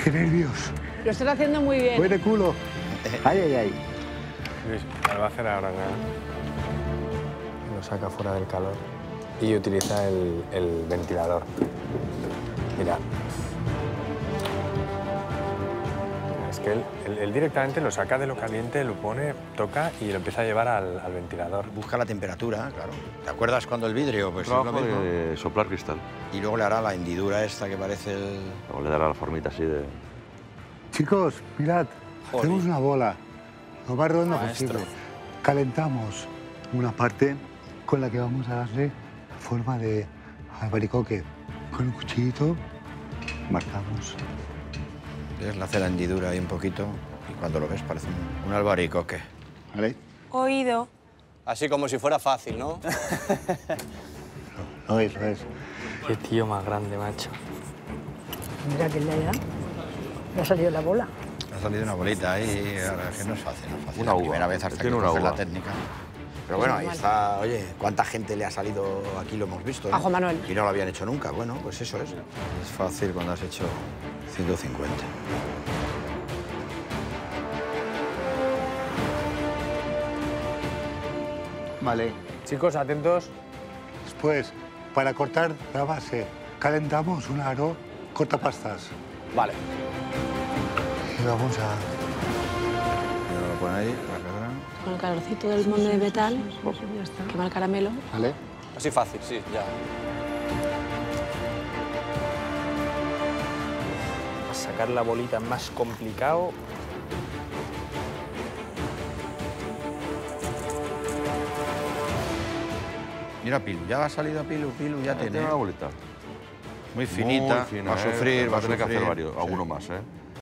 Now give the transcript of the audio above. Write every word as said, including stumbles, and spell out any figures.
¡Qué nervios! Lo estás haciendo muy bien. ¡Voy de culo! ¡Ay, ay, ay! Luis, lo va a hacer ahora, ¿no? Lo saca fuera del calor y utiliza el, el ventilador. Mira. Es que él, él, él directamente lo saca de lo caliente, lo pone, toca y lo empieza a llevar al, al ventilador. Busca la temperatura, claro. ¿Te acuerdas cuando el vidrio? Pues es lo Trabajo mismo. de soplar cristal. Y luego le hará la hendidura esta que parece el... Luego le dará la formita así de... Chicos, mirad, Joder. hacemos una bola, lo más redonda Maestro. posible. Calentamos una parte con la que vamos a darle forma de albaricoque. Con un cuchillito marcamos. ¿Ves? Le hace la hendidura ahí un poquito y cuando lo ves parece un, un albaricoque. ¿Vale? Oído. Así como si fuera fácil, ¿no? Lo es, lo es. Qué tío más grande, macho. Mira que le ha le ha salido la bola. Ha salido una bolita ahí, ahora es que no es fácil, no es fácil. Una la uva. primera vez hasta que Tiene una coges la uva. técnica. Pero bueno, ahí está, oye, ¿cuánta gente le ha salido aquí? Lo hemos visto, ¿no? A Juan Manuel. Y no lo habían hecho nunca. Bueno, pues eso es. Es fácil cuando has hecho ciento cincuenta. Vale. Chicos, atentos. Después, para cortar la base, calentamos un aro cortapastas. Vale. Y vamos a... Ya lo ponen ahí, la cadena. Con el calorcito del molde de metal, quema el caramelo. ¿Vale? Así fácil, sí, ya. Sacar la bolita es más complicado. Mira, Pilu, ya ha salido Pilu, Pilu ya tiene. Tiene una bolita. Muy finita, Muy fina, va a ¿eh? sufrir, va va a a tener que hacer sufrir. varios, Sí. alguno más, ¿eh?